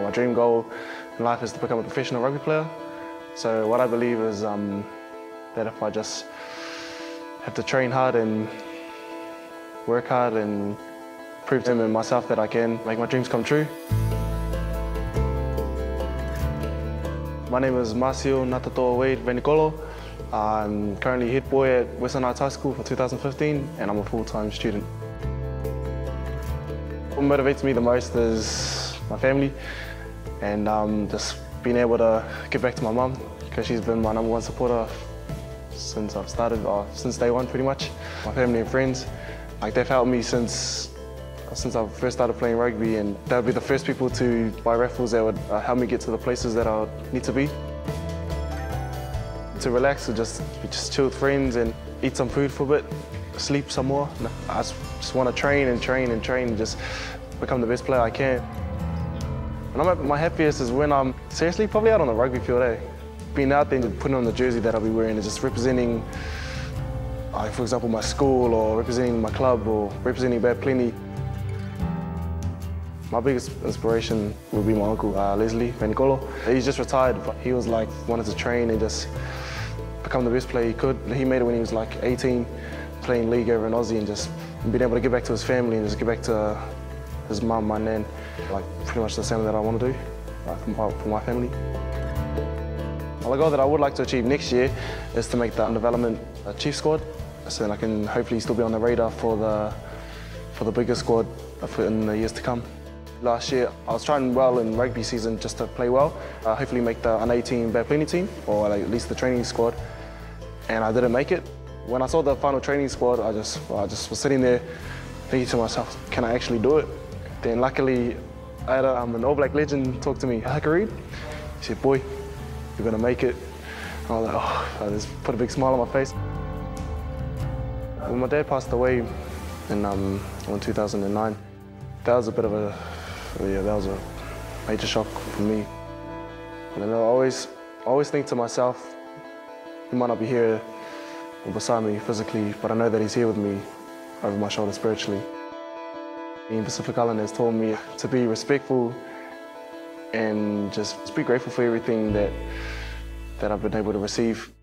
My dream goal in life is to become a professional rugby player. So what I believe is that if I just have to train hard and work hard and prove to him and myself that I can make my dreams come true. My name is Marcio Natatoa Wade Venicolo. I'm currently head boy at Western Heights High School for 2015 and I'm a full-time student. What motivates me the most is my family and just being able to give back to my mum because she's been my #1 supporter since I've started, since day one pretty much. My family and friends, they've helped me since I first started playing rugby, and they'll be the first people to buy raffles that would help me get to the places that I need to be. To relax or just chill with friends and eat some food for a bit, sleep some more. I just want to train and train and train and just become the best player I can. When I'm at my happiest is when I'm seriously probably out on the rugby field, being out there and putting on the jersey that I'll be wearing and just representing, for example, my school or representing my club or representing Bad Plenty. My biggest inspiration would be my uncle, Leslie Venicolo. He's just retired, but he was wanted to train and just become the best player he could. He made it when he was 18, playing league over in Aussie and just being able to get back to his family and just get back to his mum, my nan. Pretty much the same that I want to do for my family. Well, the goal that I would like to achieve next year is to make the development chief squad, so then I can hopefully still be on the radar for the bigger squad in the years to come. Last year, I was trying well in rugby season just to play well, hopefully make the under-18 Bad Plenty team, or at least the training squad, and I didn't make it. When I saw the final training squad, I just was sitting there thinking to myself, can I actually do it? Then luckily, I had an All Black legend talk to me, Haka Reid. He said, boy, you're gonna make it. And I was like, oh, I just put a big smile on my face. When my dad passed away in 2009, that was a bit of that was a major shock for me. And I always think to myself, he might not be here or beside me physically, but I know that he's here with me over my shoulder spiritually. In Pacific Island has taught me to be respectful and just be grateful for everything that I've been able to receive.